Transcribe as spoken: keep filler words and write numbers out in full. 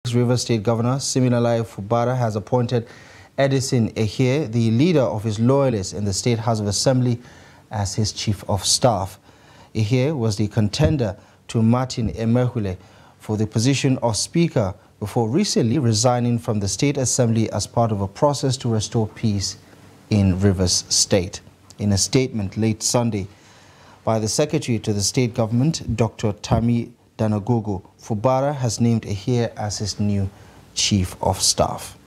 Rivers State Governor Siminalayi Fubara has appointed Edison Ehie, the leader of his loyalists in the State House of Assembly, as his chief of staff. Ehie was the contender to Martin Amaewhule for the position of Speaker before recently resigning from the State Assembly as part of a process to restore peace in Rivers State. In a statement late Sunday by the Secretary to the State Government, Doctor Tammy Danagogo, Fubara has named Ehie as his new Chief of Staff.